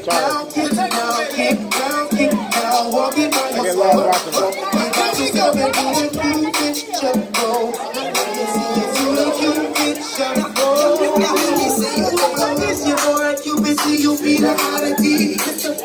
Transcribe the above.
Now, walking by yourself. You got yourself into the cute picture, bro. I miss you, boy. Cupid, see you be the oddity.